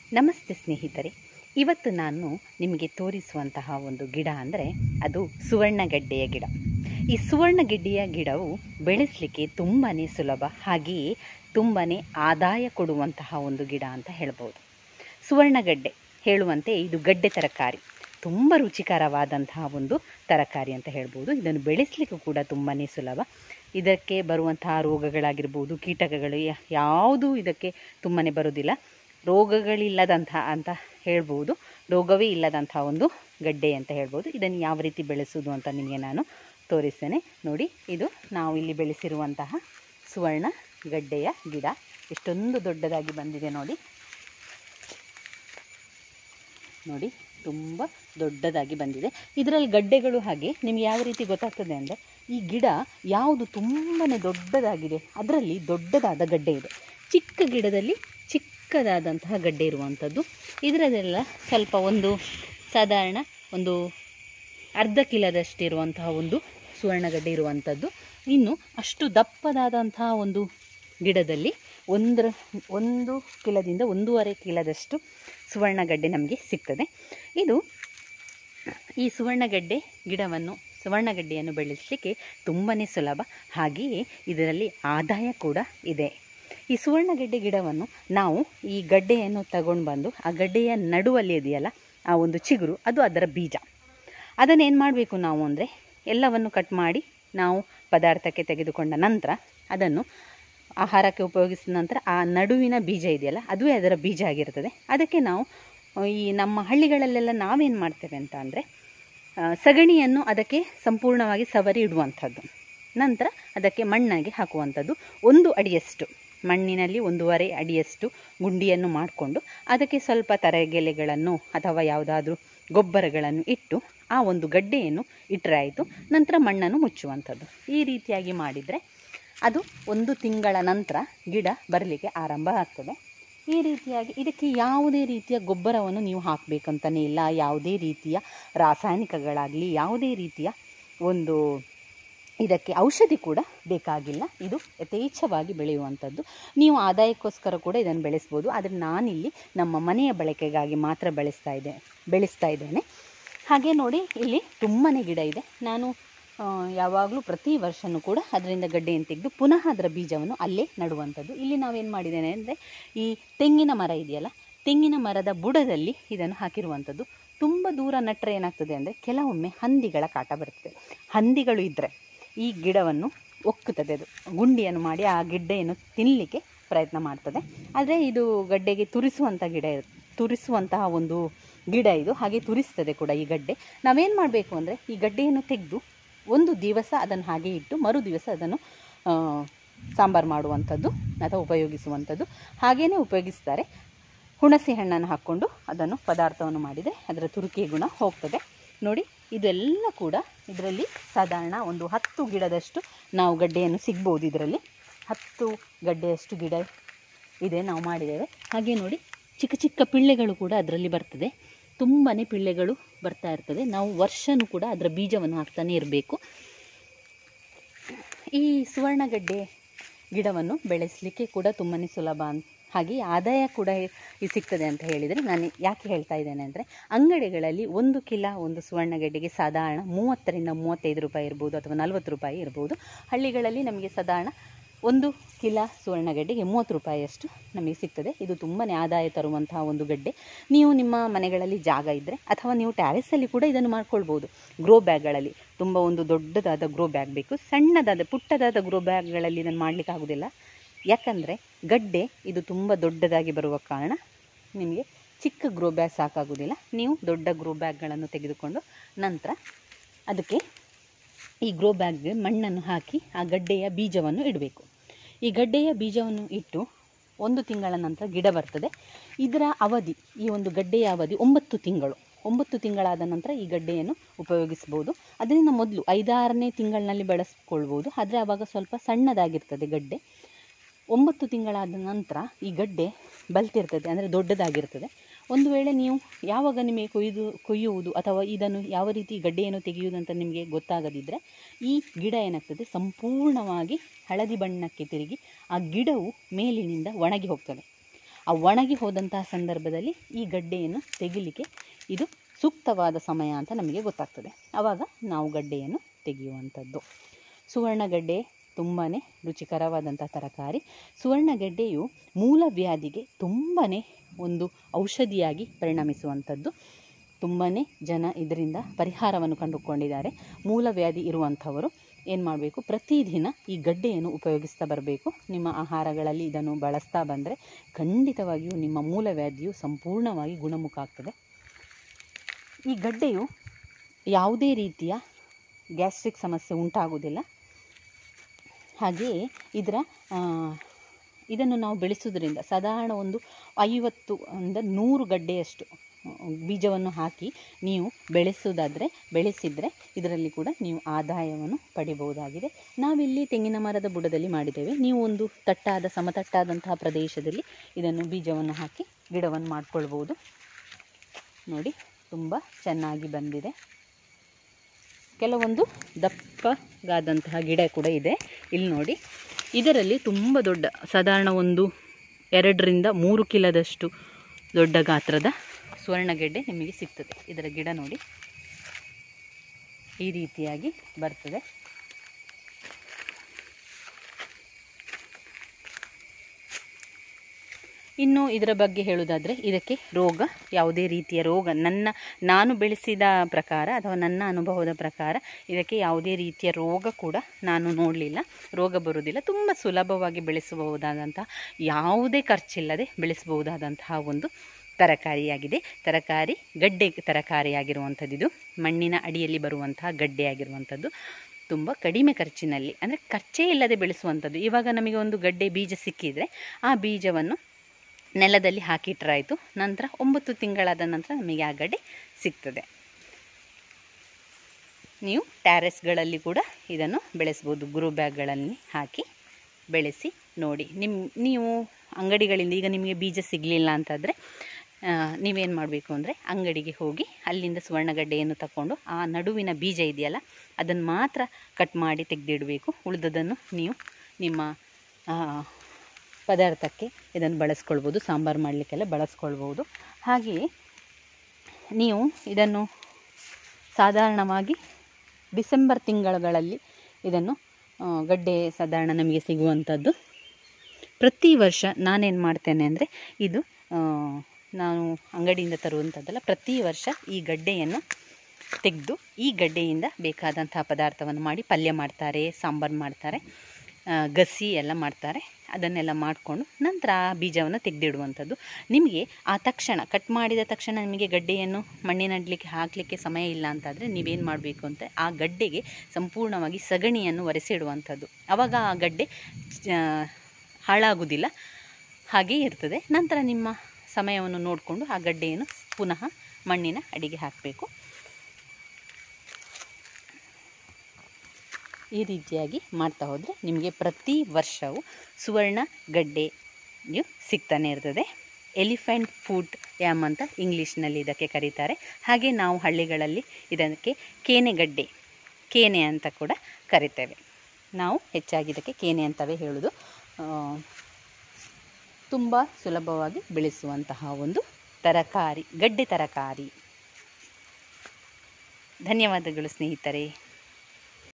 ನಮಸ್ತೆ ಸ್ನೇಹಿತರೆ, ಇವತ್ತು ನಾನು ನಿಮಗೆ ತೋರಿಸುವಂತಹ ಒಂದು ಗಿಡ ಅಂದರೆ ಅದು ಸುವರ್ಣಗೆಡ್ಡೆಯ ಗಿಡ. ಈ ಸುವರ್ಣಗೆಡ್ಡೆಯ ಗಿಡವು ಬೆಳೆಸಲಿಕ್ಕೆ ತುಂಬಾ ಸುಲಭ, ಹಾಗೆಯೇ ತುಂಬಾ ಆದಾಯ ಕೊಡುವಂತಹ ಒಂದು ಗಿಡ ಅಂತ ಹೇಳ್ಬೋದು. ಸುವರ್ಣಗೆಡ್ಡೆ ಹೇಳುವಂತೆ ಇದು ಗಡ್ಡೆ ತರಕಾರಿ, ತುಂಬ ರುಚಿಕರವಾದಂತಹ ಒಂದು ತರಕಾರಿ ಅಂತ ಹೇಳ್ಬೋದು. ಇದನ್ನು ಬೆಳೆಸಲಿಕ್ಕೂ ಕೂಡ ತುಂಬಾ ಸುಲಭ. ಇದಕ್ಕೆ ಬರುವಂತಹ ರೋಗಗಳಾಗಿರ್ಬೋದು, ಕೀಟಗಳು ಯಾವುದೂ ಇದಕ್ಕೆ ತುಂಬಾ ಬರೋದಿಲ್ಲ. ರೋಗಗಳಿಲ್ಲದಂತಹ ಅಂತ ಹೇಳ್ಬೋದು, ರೋಗವೇ ಇಲ್ಲದಂತಹ ಒಂದು ಗಡ್ಡೆ ಅಂತ ಹೇಳ್ಬೋದು. ಇದನ್ನು ಯಾವ ರೀತಿ ಬೆಳೆಸೋದು ಅಂತ ನಿಮಗೆ ನಾನು ತೋರಿಸ್ತೇನೆ. ನೋಡಿ, ಇದು ನಾವು ಇಲ್ಲಿ ಬೆಳೆಸಿರುವಂತಹ ಸುವರ್ಣ ಗಡ್ಡೆಯ ಗಿಡ. ಎಷ್ಟೊಂದು ದೊಡ್ಡದಾಗಿ ಬಂದಿದೆ ನೋಡಿ. ನೋಡಿ, ತುಂಬ ದೊಡ್ಡದಾಗಿ ಬಂದಿದೆ. ಇದರಲ್ಲಿ ಗಡ್ಡೆಗಳು ಹಾಗೆ ನಿಮಗೆ ಯಾವ ರೀತಿ ಗೊತ್ತಾಗ್ತದೆ ಅಂದರೆ, ಈ ಗಿಡ ಯಾವುದು ತುಂಬಾ ದೊಡ್ಡದಾಗಿದೆ ಅದರಲ್ಲಿ ದೊಡ್ಡದಾದ ಗಡ್ಡೆ ಇದೆ, ಚಿಕ್ಕ ಗಿಡದಲ್ಲಿ ಚಿಕ್ಕದಾದಂತಹ ಗಡ್ಡೆ ಇರುವಂಥದ್ದು. ಇದರದೆಲ್ಲ ಸ್ವಲ್ಪ ಒಂದು ಸಾಧಾರಣ ಒಂದು ಅರ್ಧ ಕಿಲೋದಷ್ಟಿರುವಂತಹ ಒಂದು ಸುವರ್ಣಗಡ್ಡೆ ಇರುವಂಥದ್ದು. ಇನ್ನು ಅಷ್ಟು ದಪ್ಪದಾದಂತಹ ಒಂದು ಗಿಡದಲ್ಲಿ ಒಂದು ಕಿಲೋದಿಂದ 1.5 ಕಿಲೋದಷ್ಟು ಸುವರ್ಣಗಡ್ಡೆ ನಮಗೆ ಸಿಗ್ತದೆ. ಈ ಸುವರ್ಣಗಡ್ಡೆಯನ್ನು ಬೆಳೆಸಲಿಕ್ಕೆ ತುಂಬಾ ಸುಲಭ, ಹಾಗೆಯೇ ಇದರಲ್ಲಿ ಆದಾಯ ಕೂಡ ಇದೆ. ಈ ಸುವರ್ಣಗೆಡ್ಡೆ ಗಿಡವನ್ನು ನಾವು ಈ ಗಡ್ಡೆಯನ್ನು ತಗೊಂಡು ಬಂದು ಆ ಗಡ್ಡೆಯ ನಡುವಲ್ಲಿ ಇದೆಯಲ್ಲ ಆ ಒಂದು ಚಿಗುರು, ಅದು ಅದರ ಬೀಜ. ಅದನ್ನೇನು ಮಾಡಬೇಕು ನಾವು ಅಂದರೆ, ಎಲ್ಲವನ್ನು ಕಟ್ ಮಾಡಿ ನಾವು ಪದಾರ್ಥಕ್ಕೆ ತೆಗೆದುಕೊಂಡ ನಂತರ ಅದನ್ನು ಆಹಾರಕ್ಕೆ ಉಪಯೋಗಿಸಿದ ನಂತರ ಆ ನಡುವಿನ ಬೀಜ ಇದೆಯಲ್ಲ ಅದುವೇ ಅದರ ಬೀಜ ಆಗಿರ್ತದೆ. ಅದಕ್ಕೆ ನಾವು ಈ ನಮ್ಮ ಹಳ್ಳಿಗಳಲ್ಲೆಲ್ಲ ನಾವೇನು ಮಾಡ್ತೇವೆ ಅಂತ ಅಂದರೆ, ಸಗಣಿಯನ್ನು ಅದಕ್ಕೆ ಸಂಪೂರ್ಣವಾಗಿ ಸವರಿ ಇಡುವಂಥದ್ದು, ನಂತರ ಅದಕ್ಕೆ ಮಣ್ಣಾಗಿ ಹಾಕುವಂಥದ್ದು. 1 ಅಡಿಯಷ್ಟು ಮಣ್ಣಿನಲ್ಲಿ 1.5 ಅಡಿಯಷ್ಟು ಗುಂಡಿಯನ್ನು ಮಾಡಿಕೊಂಡು ಅದಕ್ಕೆ ಸ್ವಲ್ಪ ತರಗೆಲೆಗಳನ್ನು ಅಥವಾ ಯಾವುದಾದ್ರೂ ಗೊಬ್ಬರಗಳನ್ನು ಇಟ್ಟು ಆ ಒಂದು ಗಡ್ಡೆಯನ್ನು ಇಟ್ಟರೆ ಆಯಿತು. ನಂತರ ಮಣ್ಣನ್ನು ಮುಚ್ಚುವಂಥದ್ದು. ಈ ರೀತಿಯಾಗಿ ಮಾಡಿದರೆ ಅದು 1 ತಿಂಗಳ ನಂತರ ಗಿಡ ಬರಲಿಕ್ಕೆ ಆರಂಭ ಆಗ್ತದೆ. ಈ ರೀತಿಯಾಗಿ ಇದಕ್ಕೆ ಯಾವುದೇ ರೀತಿಯ ಗೊಬ್ಬರವನ್ನು ನೀವು ಹಾಕಬೇಕಂತಲೇ ಇಲ್ಲ, ಯಾವುದೇ ರೀತಿಯ ರಾಸಾಯನಿಕಗಳಾಗಲಿ, ಯಾವುದೇ ರೀತಿಯ ಒಂದು ಇದಕ್ಕೆ ಔಷಧಿ ಕೂಡ ಬೇಕಾಗಿಲ್ಲ. ಇದು ಯಥೇಚ್ಛವಾಗಿ ಬೆಳೆಯುವಂಥದ್ದು. ನೀವು ಆದಾಯಕ್ಕೋಸ್ಕರ ಕೂಡ ಇದನ್ನು ಬೆಳೆಸ್ಬೋದು, ಆದರೆ ನಾನಿಲ್ಲಿ ನಮ್ಮ ಮನೆಯ ಬಳಕೆಗಾಗಿ ಮಾತ್ರ ಬೆಳೆಸ್ತಾ ಇದ್ದೇನೆ. ಹಾಗೆ ನೋಡಿ, ಇಲ್ಲಿ ತುಂಬಾ ಗಿಡ ಇದೆ. ನಾನು ಯಾವಾಗಲೂ ಪ್ರತಿ ವರ್ಷವೂ ಕೂಡ ಅದರಿಂದ ಗಡ್ಡೆಯನ್ನು ತೆಗೆದು ಪುನಃ ಅದರ ಬೀಜವನ್ನು ಅಲ್ಲೇ ನಡುವಂಥದ್ದು. ಇಲ್ಲಿ ನಾವೇನು ಮಾಡಿದ್ದೇನೆ ಅಂದರೆ, ಈ ತೆಂಗಿನ ಮರ ಇದೆಯಲ್ಲ, ತೆಂಗಿನ ಮರದ ಬುಡದಲ್ಲಿ ಇದನ್ನು ಹಾಕಿರುವಂಥದ್ದು. ತುಂಬ ದೂರ ನೆಟ್ಟರೆ ಏನಾಗ್ತದೆ ಅಂದರೆ, ಕೆಲವೊಮ್ಮೆ ಹಂದಿಗಳ ಕಾಟ ಬರ್ತದೆ. ಹಂದಿಗಳು ಇದ್ದರೆ ಈ ಗಿಡವನ್ನು ಒಕ್ಕುತ್ತದೆ, ಅದು ಗುಂಡಿಯನ್ನು ಮಾಡಿ ಆ ಗಿಡ್ಡೆಯನ್ನು ತಿನ್ನಲಿಕ್ಕೆ ಪ್ರಯತ್ನ ಮಾಡ್ತದೆ. ಆದರೆ ಇದು ಗಡ್ಡೆಗೆ ತುರಿಸುವಂತಹ ಒಂದು ಗಿಡ ಇದು, ಹಾಗೆ ತುರಿಸ್ತದೆ ಕೂಡ ಈ ಗಡ್ಡೆ. ನಾವೇನು ಮಾಡಬೇಕು ಅಂದರೆ, ಈ ಗಡ್ಡೆಯನ್ನು ತೆಗೆದು ಒಂದು ದಿವಸ ಅದನ್ನು ಹಾಗೆ ಇಟ್ಟು ಮರು ದಿವಸ ಅದನ್ನು ಸಾಂಬಾರು ಮಾಡುವಂಥದ್ದು ಅಥವಾ ಉಪಯೋಗಿಸುವಂಥದ್ದು. ಹಾಗೆಯೇ ಉಪಯೋಗಿಸ್ತಾರೆ. ಹುಣಸೆ ಹಣ್ಣನ್ನು ಹಾಕ್ಕೊಂಡು ಅದನ್ನು ಪದಾರ್ಥವನ್ನು ಮಾಡಿದರೆ ಅದರ ತುರಿಕೆ ಗುಣ ಹೋಗ್ತದೆ. ನೋಡಿ, ಇದೆಲ್ಲ ಕೂಡ ಇದರಲ್ಲಿ ಸಾಧಾರಣ ಒಂದು 10 ಗಿಡದಷ್ಟು ನಾವು ಗಡ್ಡೆಯನ್ನು ಸಿಗ್ಬೋದು. ಇದರಲ್ಲಿ 10 ಗಡ್ಡೆಯಷ್ಟು ಗಿಡ ಇದೆ ನಾವು ಮಾಡಿದ್ದೇವೆ. ಹಾಗೆ ನೋಡಿ, ಚಿಕ್ಕ ಚಿಕ್ಕ ಪಿಳ್ಳೆಗಳು ಕೂಡ ಅದರಲ್ಲಿ ಬರ್ತದೆ. ತುಂಬಾ ಪಿಳ್ಳೆಗಳು ಬರ್ತಾ ಇರ್ತದೆ. ನಾವು ವರ್ಷವೂ ಕೂಡ ಅದರ ಬೀಜವನ್ನು ಹಾಕ್ತಾನೆ ಇರಬೇಕು. ಈ ಸುವರ್ಣಗಡ್ಡೆ ಗಿಡವನ್ನು ಬೆಳೆಸಲಿಕ್ಕೆ ಕೂಡ ತುಂಬಾ ಸುಲಭ, ಹಾಗೆ ಆದಾಯ ಕೂಡ ಸಿಗ್ತದೆ ಅಂತ ಹೇಳಿದರೆ, ನಾನು ಯಾಕೆ ಹೇಳ್ತಾ ಇದ್ದೇನೆ ಅಂದರೆ, ಅಂಗಡಿಗಳಲ್ಲಿ 1 ಕಿಲೋ ಒಂದು ಸುವರ್ಣಗೆಡ್ಡೆಗೆ ಸಾಧಾರಣ 30ರಿಂದ 35 ರೂಪಾಯಿ ಇರ್ಬೋದು, ಅಥವಾ 40 ರೂಪಾಯಿ ಇರ್ಬೋದು. ಹಳ್ಳಿಗಳಲ್ಲಿ ನಮಗೆ ಸಾಧಾರಣ 1 ಕಿಲೋ ಸುವರ್ಣಗೆಡ್ಡೆಗೆ 30 ರೂಪಾಯಿಯಷ್ಟು ನಮಗೆ ಸಿಗ್ತದೆ. ಇದು ತುಂಬಾ ಆದಾಯ ತರುವಂತಹ ಒಂದು ಗಡ್ಡೆ. ನೀವು ನಿಮ್ಮ ಮನೆಗಳಲ್ಲಿ ಜಾಗ ಇದ್ದರೆ ಅಥವಾ ನೀವು ಟ್ಯಾರೆಸಲ್ಲಿ ಕೂಡ ಇದನ್ನು ಮಾಡ್ಕೊಳ್ಬೋದು. ಗ್ರೋ ಬ್ಯಾಗ್ಗಳಲ್ಲಿ, ತುಂಬ ಒಂದು ದೊಡ್ಡದಾದ ಗ್ರೋ ಬ್ಯಾಗ್ ಬೇಕು. ಪುಟ್ಟದಾದ ಗ್ರೋ ಬ್ಯಾಗ್ಗಳಲ್ಲಿ ಇದನ್ನು ಮಾಡಲಿಕ್ಕೆ ಆಗೋದಿಲ್ಲ. ಯಾಕಂದರೆ ಗಡ್ಡೆ ಇದು ತುಂಬ ದೊಡ್ಡದಾಗಿ ಬರುವ ಕಾರಣ ನಿಮಗೆ ಚಿಕ್ಕ ಗ್ರೋ ಬ್ಯಾಗ್ ಸಾಕಾಗೋದಿಲ್ಲ. ನೀವು ದೊಡ್ಡ ಗ್ರೋ ಬ್ಯಾಗ್ಗಳನ್ನು ತೆಗೆದುಕೊಂಡು ನಂತರ ಅದಕ್ಕೆ ಈ ಗ್ರೋ ಬ್ಯಾಗ್ಗೆ ಮಣ್ಣನ್ನು ಹಾಕಿ ಆ ಗಡ್ಡೆಯ ಬೀಜವನ್ನು ಇಡಬೇಕು. ಈ ಗಡ್ಡೆಯ ಬೀಜವನ್ನು ಇಟ್ಟು 1 ತಿಂಗಳ ನಂತರ ಗಿಡ ಬರ್ತದೆ. ಇದರ ಅವಧಿ, ಈ ಒಂದು ಗಡ್ಡೆಯ ಅವಧಿ 9 ತಿಂಗಳು. 9 ತಿಂಗಳಾದ ನಂತರ ಈ ಗಡ್ಡೆಯನ್ನು ಉಪಯೋಗಿಸ್ಬೋದು. ಅದರಿಂದ ಮೊದಲು 5-6ನೇ ತಿಂಗಳಿನಲ್ಲಿ ಬೆಳೆಸ್ಕೊಳ್ಬೋದು, ಆದರೆ ಆವಾಗ ಸ್ವಲ್ಪ ಸಣ್ಣದಾಗಿರ್ತದೆ ಗಡ್ಡೆ. 9 ತಿಂಗಳಾದ ನಂತರ ಈ ಗಡ್ಡೆ ಬಲ್ತಿರ್ತದೆ, ಅಂದರೆ ದೊಡ್ಡದಾಗಿರ್ತದೆ. ಒಂದು ವೇಳೆ ನೀವು ಯಾವಾಗ ನಿಮಗೆ ಕೊಯ್ಯುವುದು ಅಥವಾ ಇದನ್ನು ಯಾವ ರೀತಿ ಗಡ್ಡೆಯನ್ನು ತೆಗೆಯುವುದು ಅಂತ ನಿಮಗೆ ಗೊತ್ತಾಗದಿದ್ದರೆ, ಈ ಗಿಡ ಏನಾಗ್ತದೆ ಸಂಪೂರ್ಣವಾಗಿ ಹಳದಿ ಬಣ್ಣಕ್ಕೆ ತಿರುಗಿ ಆ ಗಿಡವು ಮೇಲಿನಿಂದ ಒಣಗಿ ಹೋಗ್ತದೆ. ಆ ಒಣಗಿ ಹೋದಂತಹ ಸಂದರ್ಭದಲ್ಲಿ ಈ ಗಡ್ಡೆಯನ್ನು ತೆಗಿಲಿಕ್ಕೆ ಇದು ಸೂಕ್ತವಾದ ಸಮಯ ಅಂತ ನಮಗೆ ಗೊತ್ತಾಗ್ತದೆ. ಆವಾಗ ನಾವು ಗಡ್ಡೆಯನ್ನು ತೆಗೆಯುವಂಥದ್ದು. ಸುವರ್ಣಗಡ್ಡೆ ತುಂಬಾ ರುಚಿಕರವಾದಂಥ ತರಕಾರಿ. ಸುವರ್ಣಗಡ್ಡೆಯು ಮೂಲವ್ಯಾಧಿಗೆ ತುಂಬಾ ಒಂದು ಔಷಧಿಯಾಗಿ ಪರಿಣಮಿಸುವಂಥದ್ದು. ತುಂಬಾ ಜನ ಇದರಿಂದ ಪರಿಹಾರವನ್ನು ಕಂಡುಕೊಂಡಿದ್ದಾರೆ. ಮೂಲವ್ಯಾಧಿ ಇರುವಂಥವರು ಏನು ಮಾಡಬೇಕು, ಪ್ರತಿದಿನ ಈ ಗಡ್ಡೆಯನ್ನು ಉಪಯೋಗಿಸ್ತಾ ಬರಬೇಕು. ನಿಮ್ಮ ಆಹಾರಗಳಲ್ಲಿ ಇದನ್ನು ಬಳಸ್ತಾ ಬಂದರೆ ಖಂಡಿತವಾಗಿಯೂ ನಿಮ್ಮ ಮೂಲವ್ಯಾಧಿಯು ಸಂಪೂರ್ಣವಾಗಿ ಗುಣಮುಖ ಆಗ್ತದೆ. ಈ ಗಡ್ಡೆಯು ಯಾವುದೇ ರೀತಿಯ ಗ್ಯಾಸ್ಟ್ರಿಕ್ ಸಮಸ್ಯೆ ಉಂಟಾಗುವುದಿಲ್ಲ. ಹಾಗೆಯೇ ಇದನ್ನು ನಾವು ಬೆಳೆಸೋದ್ರಿಂದ ಸಾಧಾರಣ ಒಂದು 50-100 ಗಡ್ಡೆಯಷ್ಟು ಬೀಜವನ್ನು ಹಾಕಿ ನೀವು ಬೆಳೆಸಿದರೆ ಇದರಲ್ಲಿ ಕೂಡ ನೀವು ಆದಾಯವನ್ನು ಪಡಿಬಹುದಾಗಿದೆ. ನಾವಿಲ್ಲಿ ತೆಂಗಿನ ಮರದ ಬುಡದಲ್ಲಿ ಮಾಡಿದ್ದೇವೆ. ನೀವು ಒಂದು ಸಮತಟ್ಟಾದಂತಹ ಪ್ರದೇಶದಲ್ಲಿ ಇದನ್ನು ಬೀಜವನ್ನು ಹಾಕಿ ಗಿಡವನ್ನು ಮಾಡಿಕೊಳ್ಬೋದು. ನೋಡಿ, ತುಂಬ ಚೆನ್ನಾಗಿ ಬಂದಿದೆ. ಕೆಲವೊಂದು ದಪ್ಪಗಾದಂತಹ ಗಿಡ ಕೂಡ ಇದೆ. ಇಲ್ಲಿ ನೋಡಿ, ಇದರಲ್ಲಿ ತುಂಬ ದೊಡ್ಡ, ಸಾಧಾರಣ ಒಂದು 2-3 ಕಿಲೋದಷ್ಟು ದೊಡ್ಡ ಗಾತ್ರದ ಸುವರ್ಣಗೆಡ್ಡೆ ನಿಮಗೆ ಸಿಗ್ತದೆ. ಇದರ ಗಿಡ ನೋಡಿ ಈ ರೀತಿಯಾಗಿ ಬರ್ತದೆ. ಇನ್ನು ಇದರ ಬಗ್ಗೆ ಹೇಳುವುದಾದರೆ, ಇದಕ್ಕೆ ಯಾವುದೇ ರೀತಿಯ ರೋಗ ನಾನು ಬೆಳೆಸಿದ ಪ್ರಕಾರ ಅಥವಾ ನನ್ನ ಅನುಭವದ ಪ್ರಕಾರ ಇದಕ್ಕೆ ಯಾವುದೇ ರೀತಿಯ ರೋಗ ಕೂಡ ನಾನು ನೋಡಲಿಲ್ಲ. ರೋಗ ಬರುವುದಿಲ್ಲ. ತುಂಬ ಸುಲಭವಾಗಿ ಬೆಳೆಸಬಹುದಾದಂತಹ, ಯಾವುದೇ ಖರ್ಚಿಲ್ಲದೆ ಬೆಳೆಸಬಹುದಾದಂತಹ ಒಂದು ತರಕಾರಿಯಾಗಿದೆ. ಗಡ್ಡೆ ತರಕಾರಿಯಾಗಿರುವಂಥದ್ದು. ಇದು ಮಣ್ಣಿನ ಅಡಿಯಲ್ಲಿ ಬರುವಂತಹ ಗಡ್ಡೆ ಆಗಿರುವಂಥದ್ದು. ತುಂಬ ಕಡಿಮೆ ಖರ್ಚಿನಲ್ಲಿ, ಅಂದರೆ ಖರ್ಚೇ ಇಲ್ಲದೆ ಬೆಳೆಸುವಂಥದ್ದು. ಇವಾಗ ನಮಗೆ ಒಂದು ಗಡ್ಡೆ ಬೀಜ ಸಿಕ್ಕಿದರೆ ಆ ಬೀಜವನ್ನು ನೆಲದಲ್ಲಿ ಹಾಕಿಟ್ರಾಯಿತು. ನಂತರ 9 ತಿಂಗಳಾದ ನಂತರ ನಮಗೆ ಆ ಗಡ್ಡೆ ಸಿಗ್ತದೆ. ನೀವು ಟ್ಯಾರೆಸ್ಗಳಲ್ಲಿ ಕೂಡ ಇದನ್ನು ಬೆಳೆಸ್ಬೋದು. ಗ್ರೋ ಬ್ಯಾಗ್ಗಳಲ್ಲಿ ಹಾಕಿ ಬೆಳೆಸಿ ನೋಡಿ. ನೀವು ಅಂಗಡಿಗಳಿಂದ ಈಗ ನಿಮಗೆ ಬೀಜ ಸಿಗಲಿಲ್ಲ ಅಂತಂದರೆ ನೀವೇನು ಮಾಡಬೇಕು ಅಂದರೆ ಅಂಗಡಿಗೆ ಹೋಗಿ ಅಲ್ಲಿಂದ ಸುವರ್ಣಗಡ್ಡೆಯನ್ನು ತಗೊಂಡು ಆ ನಡುವಿನ ಬೀಜ ಇದೆಯಲ್ಲ ಅದನ್ನು ಮಾತ್ರ ಕಟ್ ಮಾಡಿ ತೆಗೆದಿಡಬೇಕು. ಉಳಿದದನ್ನು ನೀವು ನಿಮ್ಮ ಪದಾರ್ಥಕ್ಕೆ ಇದನ್ನು ಬಳಸ್ಕೊಳ್ಬೋದು. ಸಾಂಬಾರು ಮಾಡಲಿಕ್ಕೆಲ್ಲ ಬಳಸ್ಕೊಳ್ಬೋದು. ಹಾಗೆಯೇ ನೀವು ಇದನ್ನು ಸಾಧಾರಣವಾಗಿ ಡಿಸೆಂಬರ್ ತಿಂಗಳಲ್ಲಿ ಇದನ್ನು ಗಡ್ಡೆ ಸಾಧಾರಣ ನಮಗೆ ಸಿಗುವಂಥದ್ದು. ಪ್ರತಿ ವರ್ಷ ನಾನೇನು ಮಾಡ್ತೇನೆ ಅಂದರೆ, ಇದು ನಾನು ಅಂಗಡಿಯಿಂದ ತರುವಂಥದ್ದಲ್ಲ, ಪ್ರತಿ ವರ್ಷ ಈ ಗಡ್ಡೆಯನ್ನು ತೆಗೆದು ಈ ಗಡ್ಡೆಯಿಂದ ಬೇಕಾದಂತಹ ಪದಾರ್ಥವನ್ನು ಮಾಡಿ ಪಲ್ಯ ಮಾಡ್ತಾರೆ, ಸಾಂಬಾರು ಮಾಡ್ತಾರೆ, ಗಸಿ ಎಲ್ಲ ಮಾಡ್ತಾರೆ. ಅದನ್ನೆಲ್ಲ ಮಾಡಿಕೊಂಡು ನಂತರ ಆ ಬೀಜವನ್ನು ತೆಗೆದಿಡುವಂಥದ್ದು. ನಿಮಗೆ ಆ ತಕ್ಷಣ ಕಟ್ ಮಾಡಿದ ತಕ್ಷಣ ನಿಮಗೆ ಗಡ್ಡೆಯನ್ನು ಮಣ್ಣಿನಡ್ಲಿಕ್ಕೆ ಹಾಕಲಿಕ್ಕೆ ಸಮಯ ಇಲ್ಲ ಅಂತಾದರೆ ನೀವೇನು ಮಾಡಬೇಕು ಅಂತ, ಆ ಗಡ್ಡೆಗೆ ಸಂಪೂರ್ಣವಾಗಿ ಸಗಣಿಯನ್ನು ಒರೆಸಿಡುವಂಥದ್ದು. ಆವಾಗ ಆ ಗಡ್ಡೆ ಹಾಳಾಗುವುದಿಲ್ಲ, ಹಾಗೇ ಇರ್ತದೆ. ನಂತರ ನಿಮ್ಮ ಸಮಯವನ್ನು ನೋಡಿಕೊಂಡು ಆ ಗಡ್ಡೆಯನ್ನು ಪುನಃ ಮಣ್ಣಿನ ಅಡಿಗೆ ಹಾಕಬೇಕು. ಈ ರೀತಿಯಾಗಿ ಮಾಡ್ತಾ ಹೋದರೆ ನಿಮಗೆ ಪ್ರತಿ ವರ್ಷವೂ ಸುವರ್ಣ ಗಡ್ಡೆಯು ಸಿಗ್ತಾನೆ ಇರ್ತದೆ. ಎಲಿಫೆಂಟ್ ಫುಡ್ ಯಾಮ್ ಅಂತ ಇಂಗ್ಲೀಷ್ನಲ್ಲಿ ಇದಕ್ಕೆ ಕರೀತಾರೆ. ಹಾಗೆ ನಾವು ಹಳ್ಳಿಗಳಲ್ಲಿ ಇದಕ್ಕೆ ಕೇನೆ ಅಂತ ಕೂಡ ಕರಿತೇವೆ. ನಾವು ಹೆಚ್ಚಾಗಿ ಇದಕ್ಕೆ ಕೇನೆ ಅಂತವೇ ಹೇಳೋದು. ತುಂಬ ಸುಲಭವಾಗಿ ಬೆಳೆಸುವಂತಹ ಒಂದು ತರಕಾರಿ, ಗಡ್ಡೆ ತರಕಾರಿ. ಧನ್ಯವಾದಗಳು ಸ್ನೇಹಿತರೆ.